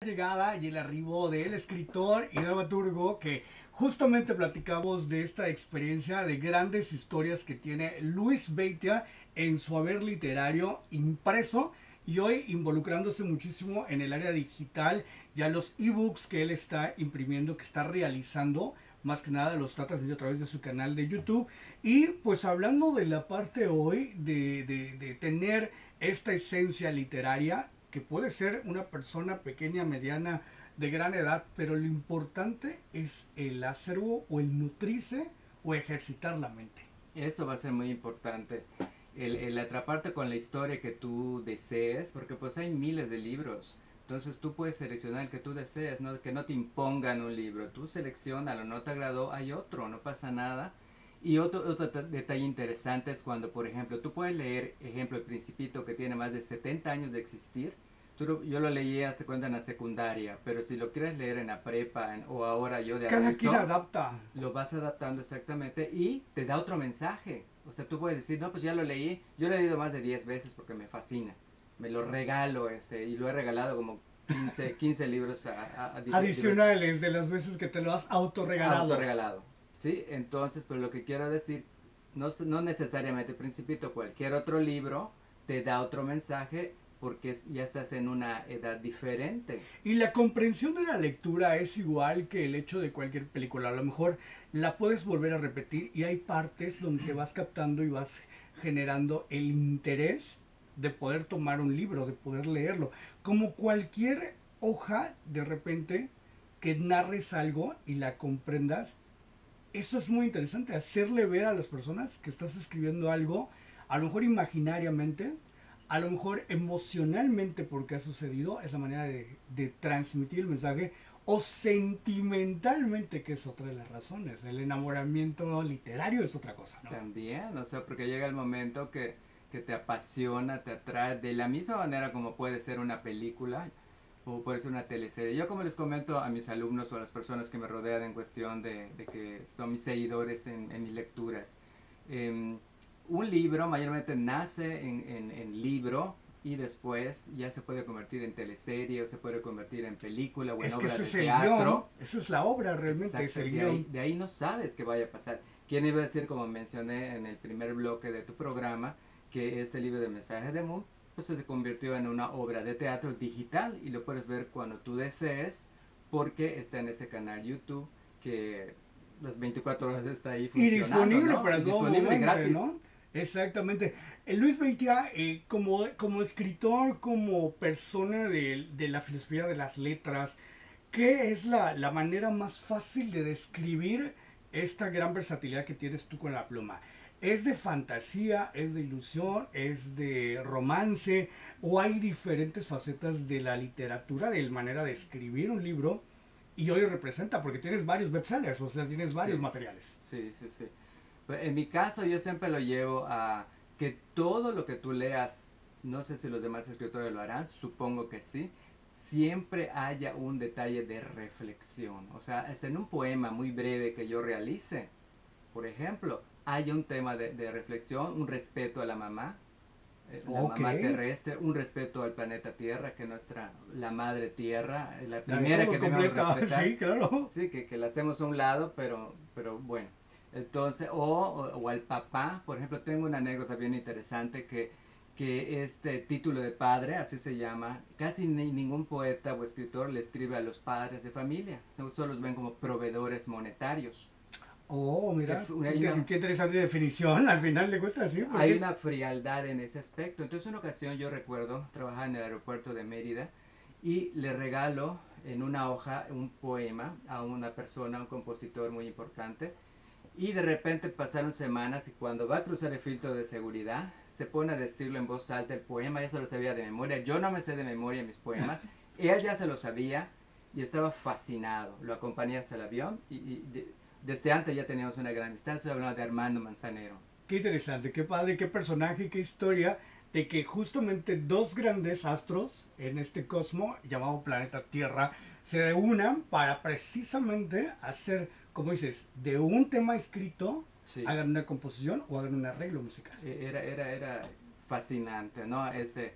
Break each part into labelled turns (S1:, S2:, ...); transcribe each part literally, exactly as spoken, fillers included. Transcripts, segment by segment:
S1: Llegada y el arribo del escritor y dramaturgo que justamente platicamos de esta experiencia de grandes historias que tiene Luis Beitia en su haber literario impreso y hoy involucrándose muchísimo en el área digital, ya los ebooks que él está imprimiendo, que está realizando, más que nada los está transmitiendo a través de su canal de YouTube. Y pues hablando de la parte hoy de, de, de tener esta esencia literaria, que puede ser una persona pequeña, mediana, de gran edad, pero lo importante es el acervo o el nutrirse o ejercitar la mente.
S2: Eso va a ser muy importante, el, el atraparte con la historia que tú desees, porque pues hay miles de libros, entonces tú puedes seleccionar el que tú desees, ¿no? Que no te impongan un libro, tú seleccionalo, no te agradó, hay otro, no pasa nada. Y otro, otro detalle interesante es cuando, por ejemplo, tú puedes leer, ejemplo, El Principito, que tiene más de setenta años de existir. Tú lo, yo lo leí hasta cuenta en la secundaria, pero si lo quieres leer en la prepa en, o ahora yo de
S1: Cada
S2: adulto,
S1: quien adapta.
S2: lo vas adaptando exactamente y te da otro mensaje. O sea, tú puedes decir, no, pues ya lo leí, yo lo he leído más de diez veces porque me fascina. Me lo regalo este, y lo he regalado como quince, quince libros a, a, a
S1: adicionales de las veces que te lo has autorregalado.
S2: Autorregalado. Sí, entonces, pero lo que quiero decir, no, no necesariamente Principito, cualquier otro libro te da otro mensaje porque ya estás en una edad diferente.
S1: Y la comprensión de la lectura es igual que el hecho de cualquier película. A lo mejor la puedes volver a repetir y hay partes donde te vas captando y vas generando el interés de poder tomar un libro, de poder leerlo. Como cualquier hoja, de repente, que narres algo y la comprendas. Eso es muy interesante, hacerle ver a las personas que estás escribiendo algo, a lo mejor imaginariamente, a lo mejor emocionalmente porque ha sucedido, es la manera de, de transmitir el mensaje, o sentimentalmente, que es otra de las razones. El enamoramiento literario es otra cosa, ¿no?
S2: También, o sea, porque llega el momento que, que te apasiona, te atrae, de la misma manera como puede ser una película, o puede ser una teleserie. Yo, como les comento a mis alumnos o a las personas que me rodean en cuestión de, de que son mis seguidores en, en mis lecturas, eh, un libro mayormente nace en, en, en libro y después ya se puede convertir en teleserie o se puede convertir en película o en
S1: es
S2: obra
S1: que ese
S2: de
S1: es el
S2: teatro.
S1: Guión, esa es la obra realmente.
S2: Exacto,
S1: es el
S2: de,
S1: guión.
S2: ahí, de ahí no sabes qué vaya a pasar. ¿Quién iba a decir, como mencioné en el primer bloque de tu programa, que este libro de Mensajes de Moon pues se convirtió en una obra de teatro digital y lo puedes ver cuando tú desees porque está en ese canal YouTube que las veinticuatro horas está ahí funcionando,
S1: y disponible, ¿no? Para
S2: y
S1: todo
S2: disponible
S1: momento,
S2: gratis,
S1: ¿no? Exactamente. El Luis Beitia, eh, como, como escritor, como persona de, de la filosofía de las letras, ¿qué es la, la manera más fácil de describir esta gran versatilidad que tienes tú con la pluma? ¿Es de fantasía, es de ilusión, es de romance, o hay diferentes facetas de la literatura, de la manera de escribir un libro? Y hoy representa, porque tienes varios bestsellers, o sea, tienes varios
S2: sí,
S1: materiales.
S2: Sí, sí, sí. En mi caso yo siempre lo llevo a que todo lo que tú leas, no sé si los demás escritores lo harán, supongo que sí, siempre haya un detalle de reflexión. O sea, es en un poema muy breve que yo realice, por ejemplo, haya un tema de, de reflexión, un respeto a la mamá, eh, la
S1: Ok.
S2: mamá terrestre, un respeto al planeta Tierra, que nuestra, la madre Tierra, la
S1: La
S2: primera que debemos
S1: completa,
S2: respetar.
S1: sí, claro.
S2: Sí, que, que la hacemos a un lado, pero, pero bueno. Entonces, o, o, o al papá, por ejemplo, tengo una anécdota bien interesante que, que este título de padre, así se llama, casi ni, ningún poeta o escritor le escribe a los padres de familia, solo los ven como proveedores monetarios.
S1: Oh, mira,
S2: Que, una,
S1: qué,
S2: una,
S1: qué interesante definición, al final de cuentas, sí.
S2: hay
S1: Es...
S2: una frialdad en ese aspecto. Entonces, una ocasión yo recuerdo trabajar en el aeropuerto de Mérida y le regalo en una hoja un poema a una persona, un compositor muy importante. Y de repente pasaron semanas y cuando va a cruzar el filtro de seguridad, se pone a decirlo en voz alta el poema, ya se lo sabía de memoria. Yo no me sé de memoria mis poemas, él ya se lo sabía y estaba fascinado. Lo acompañé hasta el avión y, y de, desde antes ya teníamos una gran amistad. Estoy hablando de Armando Manzanero.
S1: Qué interesante, qué padre, qué personaje, qué historia de que justamente dos grandes astros en este cosmos llamado planeta Tierra se reúnan para precisamente hacer, como dices, de un tema escrito, sí, hagan una composición o hagan un arreglo musical.
S2: Era, era, era fascinante, ¿no? Ese,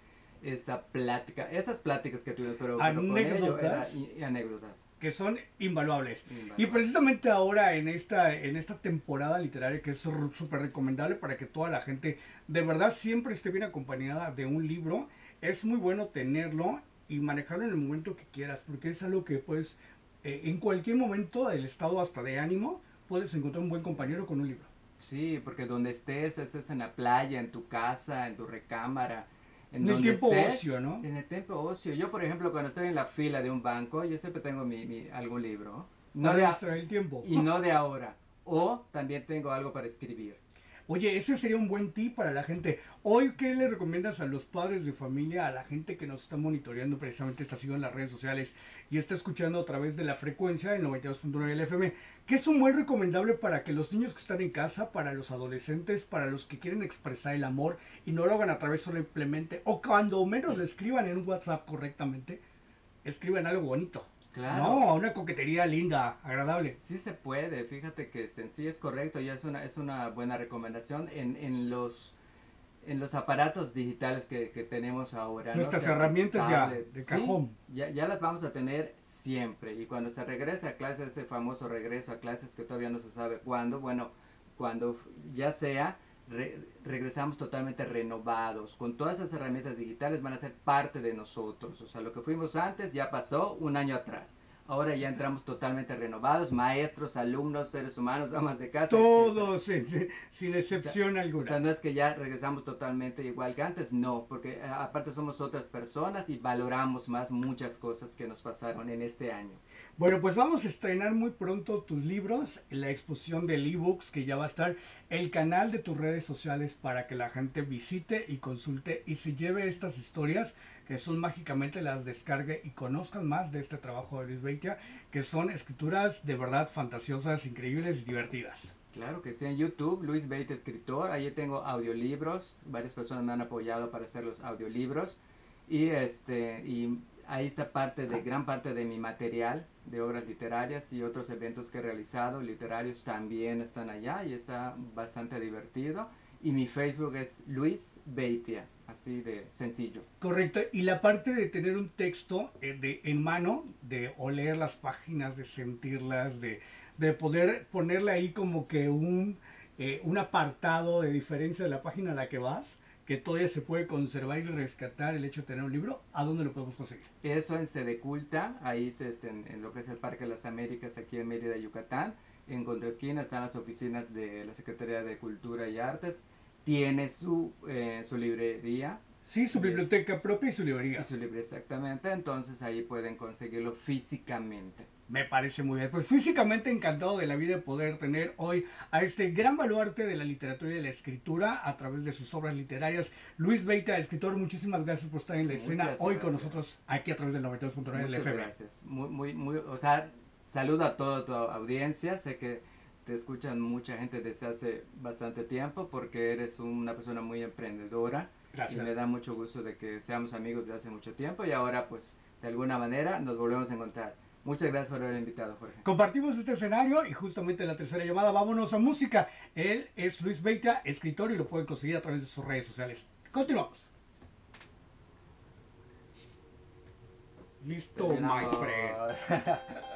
S2: esa plática, esas pláticas que tuvimos, pero, pero con ello era, y, y anécdotas.
S1: Que son invaluables.
S2: Invaluables.
S1: Y precisamente ahora en esta, en esta temporada literaria que es súper recomendable para que toda la gente de verdad siempre esté bien acompañada de un libro, es muy bueno tenerlo y manejarlo en el momento que quieras, porque es algo que puedes, eh, en cualquier momento del estado hasta de ánimo, puedes encontrar un buen compañero con un libro.
S2: Sí, porque donde estés, estés en la playa, en tu casa, en tu recámara, en,
S1: en el
S2: donde
S1: tiempo
S2: estés,
S1: ocio, ¿no?
S2: En el tiempo ocio. Yo, por ejemplo, cuando estoy en la fila de un banco, yo siempre tengo mi, mi algún libro.
S1: No de a, el tiempo.
S2: Y no de ahora. O también tengo algo para escribir.
S1: Oye, ese sería un buen tip para la gente. Hoy, ¿qué le recomiendas a los padres de familia, a la gente que nos está monitoreando precisamente, está siguiendo en las redes sociales y está escuchando a través de la frecuencia del noventa y dos punto nueve L F M? ¿Qué es un buen recomendable para que los niños que están en casa, para los adolescentes, para los que quieren expresar el amor y no lo hagan a través simplemente, o cuando menos le escriban en un WhatsApp correctamente, escriban algo bonito?
S2: Claro.
S1: No, una coquetería linda, agradable.
S2: Sí se puede, fíjate que en sí es correcto, ya es una, es una buena recomendación en, en los en los aparatos digitales que, que tenemos ahora.
S1: Nuestras
S2: ¿no? O sea,
S1: herramientas
S2: tablet,
S1: ya de cajón.
S2: Sí, ya, ya las vamos a tener siempre. Y cuando se regrese a clases, ese famoso regreso a clases que todavía no se sabe cuándo, bueno, cuando ya sea, re, regresamos totalmente renovados. Con todas esas herramientas digitales van a ser parte de nosotros. O sea, lo que fuimos antes ya pasó un año atrás. Ahora ya entramos totalmente renovados, maestros, alumnos, seres humanos, amas de casa.
S1: Todos, sin, sin excepción
S2: o sea,
S1: alguna.
S2: O sea, no es que ya regresamos totalmente igual que antes, no, porque aparte somos otras personas y valoramos más muchas cosas que nos pasaron en este año.
S1: Bueno, pues vamos a estrenar muy pronto tus libros, la exposición del ebooks que ya va a estar, el canal de tus redes sociales para que la gente visite y consulte y se lleve estas historias que son mágicamente, las descargue y conozcan más de este trabajo de Luis Beitia, que son escrituras de verdad fantasiosas, increíbles y divertidas.
S2: Claro que sí, en YouTube, Luis Beitia Escritor, ahí tengo audiolibros, varias personas me han apoyado para hacer los audiolibros y este y ahí está parte de gran parte de mi material de obras literarias y otros eventos que he realizado literarios también están allá y está bastante divertido. Y mi Facebook es Luis Beitia, así de sencillo.
S1: Correcto, y la parte de tener un texto eh, de, en mano, de oler las páginas, de sentirlas, de, de poder ponerle ahí como que un, eh, un apartado de diferencia de la página a la que vas, que todavía se puede conservar y rescatar el hecho de tener un libro. ¿A dónde lo podemos conseguir?
S2: Eso en Sedeculta, ahí se, este, en, en lo que es el Parque de las Américas, aquí en Mérida, Yucatán. En contraesquina están las oficinas de la Secretaría de Cultura y Artes. Tiene su, eh, su librería.
S1: Sí, su biblioteca es, propia y su librería.
S2: Y su librería, exactamente. Entonces ahí pueden conseguirlo físicamente.
S1: Me parece muy bien. Pues físicamente encantado de la vida de poder tener hoy a este gran baluarte de la literatura y de la escritura a través de sus obras literarias. Luis Beitia, escritor, muchísimas gracias por estar en la
S2: Muchas
S1: escena
S2: gracias.
S1: hoy con nosotros aquí a través del noventa y dos punto nueve del F M.
S2: Muchas gracias. Muy, muy, muy, o sea, saludo a toda tu audiencia. Sé que te escuchan mucha gente desde hace bastante tiempo porque eres una persona muy emprendedora.
S1: Gracias.
S2: Y me da mucho gusto de que seamos amigos de hace mucho tiempo y ahora pues de alguna manera nos volvemos a encontrar. Muchas gracias por haber invitado, Jorge.
S1: Compartimos este escenario y justamente la tercera llamada, vámonos a música. Él es Luis Beitia, escritor, y lo pueden conseguir a través de sus redes sociales. Continuamos. Listo, my friend.